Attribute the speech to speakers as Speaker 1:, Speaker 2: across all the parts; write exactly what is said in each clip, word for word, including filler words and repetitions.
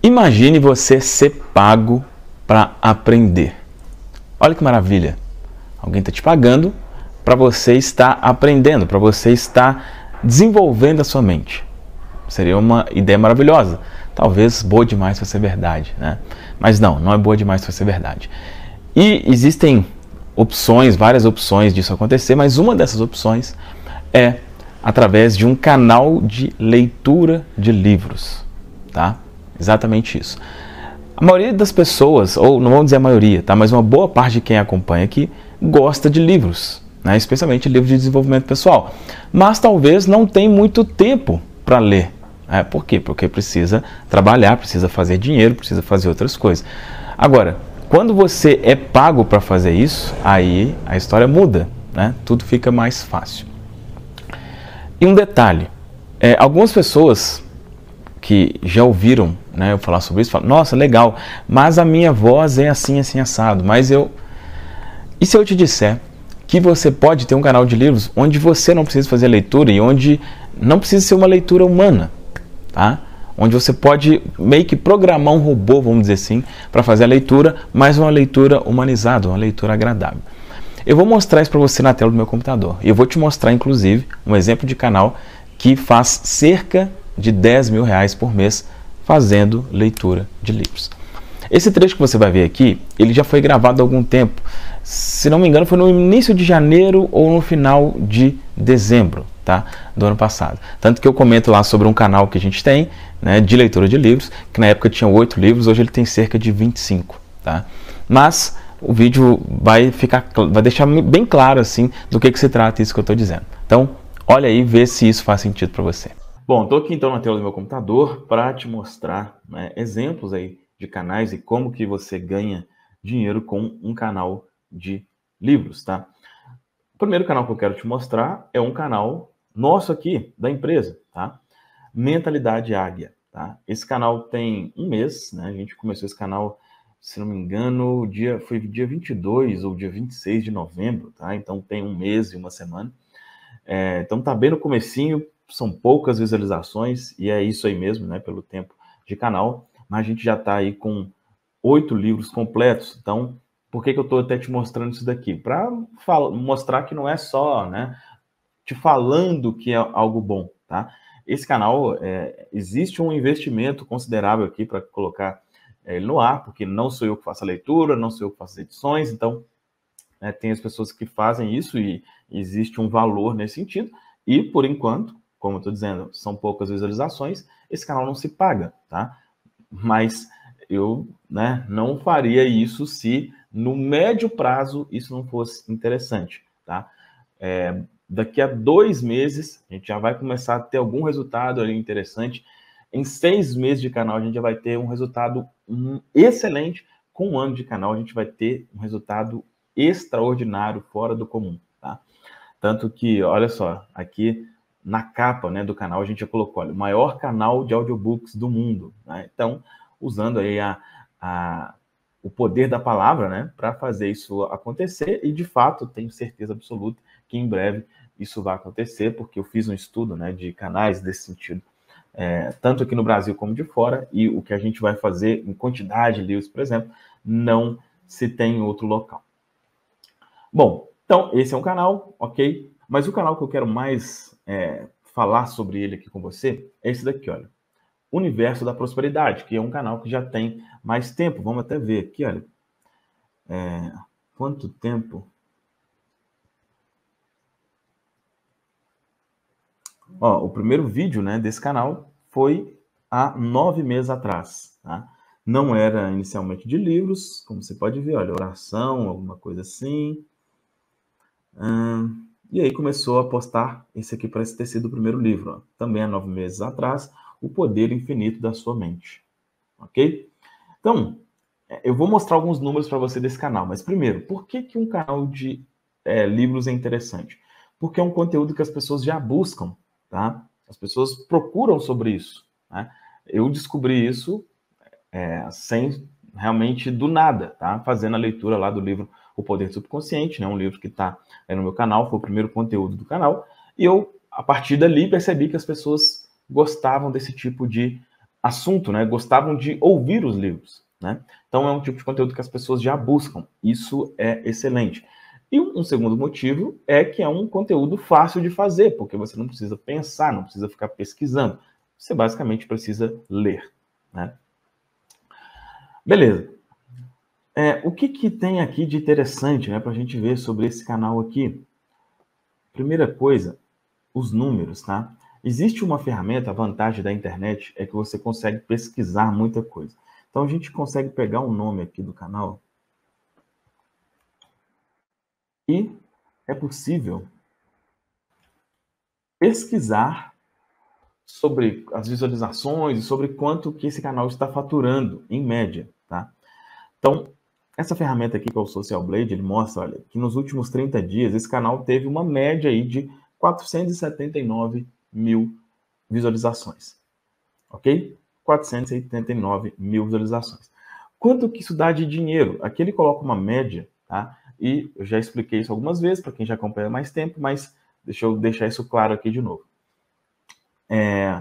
Speaker 1: Imagine você ser pago para aprender. Olha que maravilha. Alguém está te pagando para você estar aprendendo, para você estar desenvolvendo a sua mente. Seria uma ideia maravilhosa. Talvez boa demais para ser verdade, né? Mas não, não é boa demais para ser verdade. E existem opções, várias opções disso acontecer, mas uma dessas opções é através de um canal de leitura de livros, tá? Exatamente isso. A maioria das pessoas, ou não vamos dizer a maioria, tá? Mas uma boa parte de quem acompanha aqui gosta de livros, né? Especialmente livros de desenvolvimento pessoal. Mas talvez não tem muito tempo para ler. Né? Por quê? Porque precisa trabalhar, precisa fazer dinheiro, precisa fazer outras coisas. Agora, quando você é pago para fazer isso, aí a história muda, né? Tudo fica mais fácil. E um detalhe, é, algumas pessoas que já ouviram, né, eu falar sobre isso, falam, nossa, legal, mas a minha voz é assim, assim, assado, mas eu... E se eu te disser que você pode ter um canal de livros onde você não precisa fazer leitura e onde não precisa ser uma leitura humana, tá? Onde você pode meio que programar um robô, vamos dizer assim, para fazer a leitura, mas uma leitura humanizada, uma leitura agradável. Eu vou mostrar isso para você na tela do meu computador. E eu vou te mostrar, inclusive, um exemplo de canal que faz cerca de dez mil reais por mês fazendo leitura de livros. Esse trecho que você vai ver aqui, ele já foi gravado há algum tempo. Se não me engano, foi no início de janeiro ou no final de dezembro, tá? Do ano passado. Tanto que eu comento lá sobre um canal que a gente tem, né, de leitura de livros, que na época tinha oito livros, hoje ele tem cerca de vinte e cinco, tá? Mas o vídeo vai ficar, vai deixar bem claro assim do que que se trata isso que eu estou dizendo. Então, olha aí e vê se isso faz sentido para você. Bom, estou aqui então na tela do meu computador para te mostrar, né, exemplos aí de canais e como que você ganha dinheiro com um canal de livros, tá? O primeiro canal que eu quero te mostrar é um canal nosso aqui, da empresa, tá? Mentalidade Águia, tá? Esse canal tem um mês, né? A gente começou esse canal, se não me engano, dia, foi dia vinte e dois ou dia vinte e seis de novembro, tá? Então tem um mês e uma semana. É, então tá bem no comecinho, são poucas visualizações, e é isso aí mesmo, né? Pelo tempo de canal, mas a gente já tá aí com oito livros completos. Então, por que que eu tô até te mostrando isso daqui? Para mostrar que não é só, né, te falando que é algo bom, tá? Esse canal, é, existe um investimento considerável aqui para colocar ele no ar, porque não sou eu que faço a leitura, não sou eu que faço as edições, então né, tem as pessoas que fazem isso e existe um valor nesse sentido. E, por enquanto, como eu estou dizendo, são poucas visualizações, esse canal não se paga, tá? Mas eu, né, não faria isso se no médio prazo isso não fosse interessante, tá? É, daqui a dois meses a gente já vai começar a ter algum resultado ali interessante. Em seis meses de canal a gente já vai ter um resultado um, excelente. Com um ano de canal a gente vai ter um resultado extraordinário, fora do comum, tá? Tanto que, olha só, aqui na capa, né, do canal a gente já colocou, olha, o maior canal de audiobooks do mundo, né? Então, usando aí a, a, o poder da palavra, né, para fazer isso acontecer, e de fato tenho certeza absoluta que em breve isso vai acontecer, porque eu fiz um estudo, né, de canais desse sentido, é, tanto aqui no Brasil como de fora, e o que a gente vai fazer em quantidade de livros, por exemplo, não se tem em outro local. Bom, então esse é um canal, ok? Mas o canal que eu quero mais é, falar sobre ele aqui com você é esse daqui, olha. Universo da Prosperidade, que é um canal que já tem mais tempo. Vamos até ver aqui, olha. É, quanto tempo? Ó, o primeiro vídeo, né, desse canal foi há nove meses atrás, tá? Não era inicialmente de livros, como você pode ver, olha, oração, alguma coisa assim. Hum, e aí começou a postar, esse aqui parece ter sido o primeiro livro, ó, também há nove meses atrás, O Poder Infinito da Sua Mente, ok? Então, eu vou mostrar alguns números para você desse canal, mas primeiro, por que que um canal de é, livros é interessante? Porque é um conteúdo que as pessoas já buscam, tá? As pessoas procuram sobre isso, né? Eu descobri isso é, sem realmente do nada, tá? Fazendo a leitura lá do livro O Poder Subconsciente, né? Um livro que está aí no meu canal, foi o primeiro conteúdo do canal, e eu, a partir dali, percebi que as pessoas gostavam desse tipo de assunto, né? Gostavam de ouvir os livros, né? Então é um tipo de conteúdo que as pessoas já buscam. Isso é excelente. E um segundo motivo é que é um conteúdo fácil de fazer, porque você não precisa pensar, não precisa ficar pesquisando. Você basicamente precisa ler, né? Beleza. É, o que, que tem aqui de interessante, né, para a gente ver sobre esse canal aqui? Primeira coisa, os números, tá? Existe uma ferramenta, a vantagem da internet é que você consegue pesquisar muita coisa. Então a gente consegue pegar o nome aqui do canal e é possível pesquisar sobre as visualizações e sobre quanto que esse canal está faturando, em média, tá? Então, essa ferramenta aqui, que é o Social Blade, ele mostra, olha, que nos últimos trinta dias, esse canal teve uma média aí de quatrocentos e setenta e nove mil visualizações, ok? quatrocentos e setenta e nove mil visualizações. Quanto que isso dá de dinheiro? Aqui ele coloca uma média, tá? E eu já expliquei isso algumas vezes, para quem já acompanha mais tempo, mas deixa eu deixar isso claro aqui de novo. É,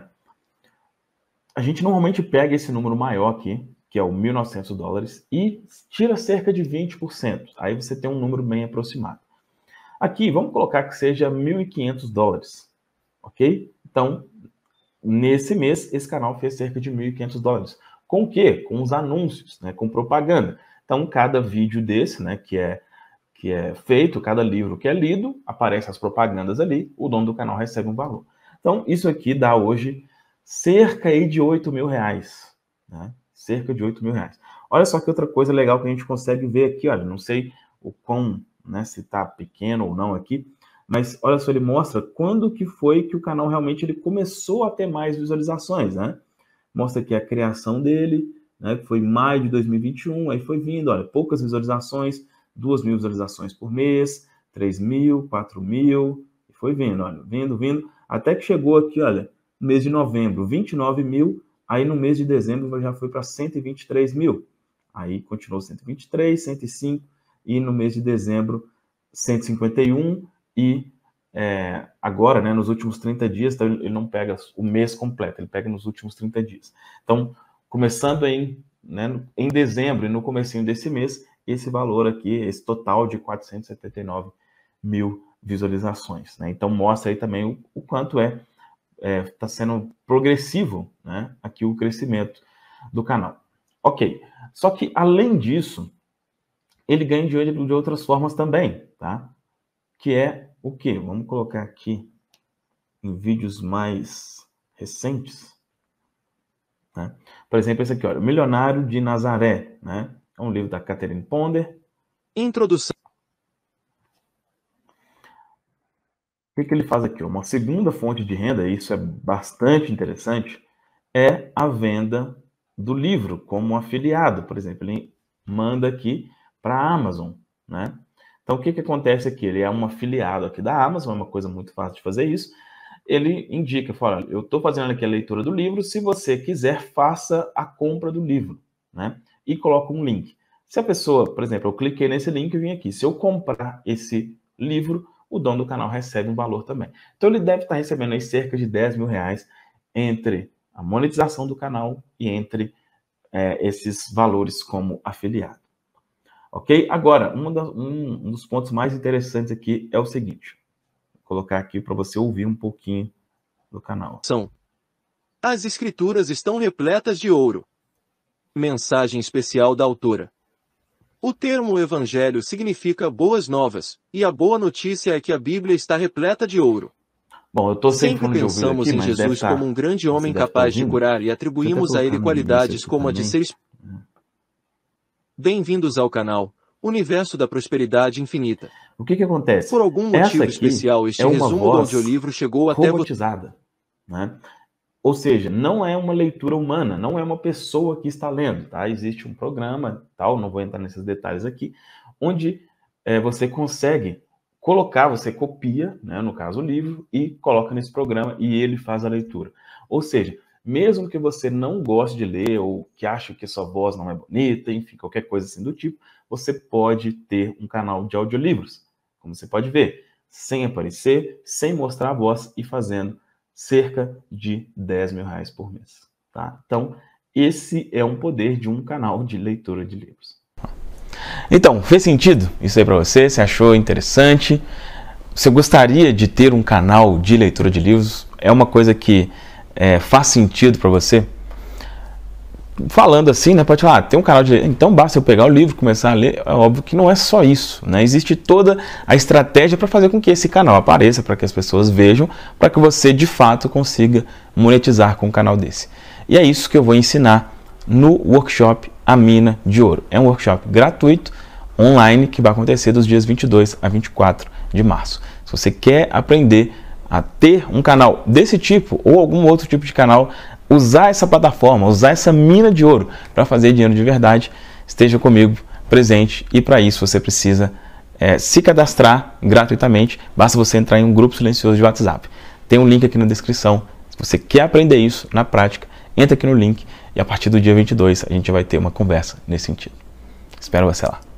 Speaker 1: a gente normalmente pega esse número maior aqui, que é o mil e novecentos dólares, e tira cerca de vinte por cento. Aí você tem um número bem aproximado. Aqui, vamos colocar que seja mil e quinhentos dólares, ok? Então, nesse mês, esse canal fez cerca de mil e quinhentos dólares. Com o quê? Com os anúncios, né? Com propaganda. Então, cada vídeo desse, né, que é, que é feito, cada livro que é lido, aparecem as propagandas ali, o dono do canal recebe um valor. Então, isso aqui dá hoje cerca aí de oito mil reais, né? Cerca de oito mil reais. Olha só que outra coisa legal que a gente consegue ver aqui, olha, não sei o quão, né, se está pequeno ou não aqui, mas olha só, ele mostra quando que foi que o canal realmente ele começou a ter mais visualizações, né? Mostra aqui a criação dele, né, que foi em maio de dois mil e vinte e um, aí foi vindo, olha, poucas visualizações, duas mil visualizações por mês, três mil, quatro mil, e foi vindo, olha, vindo, vindo, até que chegou aqui, olha, no mês de novembro, vinte e nove mil, aí no mês de dezembro já foi para cento e vinte e três mil, aí continuou cento e vinte e três, cento e cinco, e no mês de dezembro, cento e cinquenta e um, e é, agora, né, nos últimos trinta dias, então ele não pega o mês completo, ele pega nos últimos trinta dias. Então, começando em, né, em dezembro e no comecinho desse mês, esse valor aqui, esse total de quatrocentos e setenta e nove mil visualizações, né? Então, mostra aí também o, o quanto é está é, sendo progressivo, né, aqui o crescimento do canal. Ok, só que além disso, ele ganha dinheiro de outras formas também, tá? Que é o quê? Vamos colocar aqui em vídeos mais recentes, né? Por exemplo, esse aqui, olha, Milionário de Nazaré, né? É um livro da Catherine Ponder.
Speaker 2: Introdução.
Speaker 1: O que, que ele faz aqui? Uma segunda fonte de renda, e isso é bastante interessante, é a venda do livro como afiliado. Por exemplo, ele manda aqui para a Amazon, né? Então, o que, que acontece aqui? Ele é um afiliado aqui da Amazon, é uma coisa muito fácil de fazer isso. Ele indica, fala, eu estou fazendo aqui a leitura do livro, se você quiser, faça a compra do livro, né? E coloca um link. Se a pessoa, por exemplo, eu cliquei nesse link e vim aqui, se eu comprar esse livro, o dono do canal recebe um valor também. Então, ele deve estar recebendo aí cerca de dez mil reais entre a monetização do canal e entre é, esses valores como afiliado. Ok? Agora, um, da, um, um dos pontos mais interessantes aqui é o seguinte. Vou colocar aqui para você ouvir um pouquinho do canal.
Speaker 2: São. As escrituras estão repletas de ouro. Mensagem especial da autora. O termo evangelho significa boas novas, e a boa notícia é que a Bíblia está repleta de ouro.
Speaker 1: Bom, eu estou sem
Speaker 2: Sempre
Speaker 1: fone de ouvido
Speaker 2: pensamos
Speaker 1: aqui,
Speaker 2: em
Speaker 1: mas deve
Speaker 2: Jesus
Speaker 1: estar,
Speaker 2: como um grande
Speaker 1: você
Speaker 2: homem
Speaker 1: deve estar
Speaker 2: capaz de
Speaker 1: ouvindo.
Speaker 2: curar e atribuímos a ele qualidades como a de ser. Bem-vindos ao canal Universo da Prosperidade Infinita.
Speaker 1: O que que acontece?
Speaker 2: Por algum motivo
Speaker 1: Essa aqui
Speaker 2: especial, este
Speaker 1: é uma
Speaker 2: resumo do
Speaker 1: voz
Speaker 2: audiolivro chegou até você.
Speaker 1: robotizada, né? Ou seja, não é uma leitura humana, não é uma pessoa que está lendo, tá? Existe um programa, tal, não vou entrar nesses detalhes aqui, onde é, você consegue colocar, você copia, né, no caso o livro, e coloca nesse programa e ele faz a leitura. Ou seja, mesmo que você não goste de ler ou que ache que sua voz não é bonita, enfim, qualquer coisa assim do tipo, você pode ter um canal de audiolivros, como você pode ver, sem aparecer, sem mostrar a voz e fazendo cerca de dez mil reais por mês. tá? Então, esse é um poder de um canal de leitura de livros. Então, fez sentido isso aí para você? Você achou interessante? Você gostaria de ter um canal de leitura de livros? É uma coisa que é, faz sentido para você? Falando assim, né, pode falar, ah, tem um canal de... Então basta eu pegar o livro e começar a ler. É óbvio que não é só isso, né? Existe toda a estratégia para fazer com que esse canal apareça, para que as pessoas vejam, para que você de fato consiga monetizar com um canal desse. E é isso que eu vou ensinar no workshop A Mina de Ouro. É um workshop gratuito, online, que vai acontecer dos dias vinte e dois a vinte e quatro de março. Se você quer aprender a ter um canal desse tipo ou algum outro tipo de canal, usar essa plataforma, usar essa mina de ouro para fazer dinheiro de verdade, esteja comigo presente, e para isso você precisa é, se cadastrar gratuitamente. Basta você entrar em um grupo silencioso de WhatsApp. Tem um link aqui na descrição. Se você quer aprender isso na prática, entra aqui no link e a partir do dia vinte e dois a gente vai ter uma conversa nesse sentido. Espero você lá.